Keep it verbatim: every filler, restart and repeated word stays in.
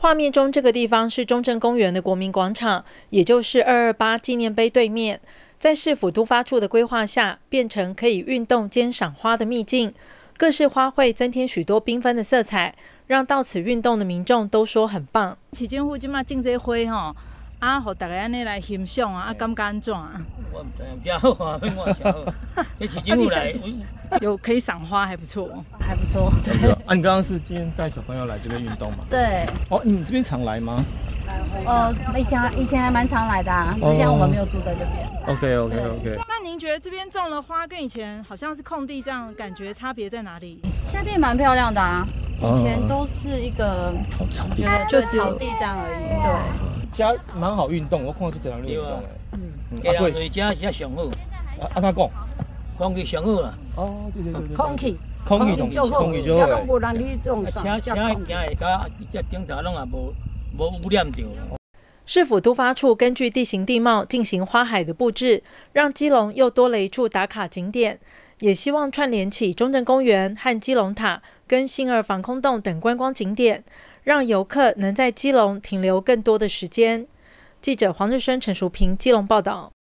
画面中这个地方是中正公园的国民广场，也就是二二八纪念碑对面。在市府都发处的规划下，变成可以运动兼赏花的秘境。各式花卉增添许多缤纷的色彩，让到此运动的民众都说很棒。 市政府即马种这花吼，啊，互大家安尼来欣赏啊，啊，感觉安怎啊？ 我唔知，比较好啊，比我较好。这市政府来， 有可以赏花，还不错， 还不错。 对啊，你刚刚是今天带小朋友来这边运动吗？ 对。 哦，你们这边常来吗？ 呃，以前以前还蛮常来的啊，之前我们没有住在这边。 OK OK OK。 那您觉得这边种了花跟以前好像是空地这样，感觉差别在哪里？ 现在变蛮漂亮的啊，以前都是一个草地， 就草地这样而已。对。 家蛮好运动，我看到是这样运动诶。 嗯，啊对，家是上好。 啊啊，他讲， 空气上好啦。 哦，对对对对。 空气， 空气就好，空气就好。 这拢无人去种啥， 车车行会甲这顶头拢也无无污染到。 市府都发处根据地形地貌进行花海的布置，让基隆又多了一处打卡景点，也希望串联起中正公园和基隆塔跟新儿防空洞等观光景点，让游客能在基隆停留更多的时间。记者黄日升、陈淑平基隆报道。